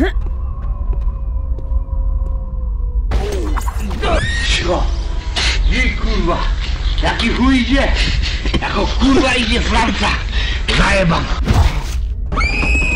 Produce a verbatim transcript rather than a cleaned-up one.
Cicho! I kurwa! Jaki chuj idzie? Jako kurwa idzie Franca! Zajebam!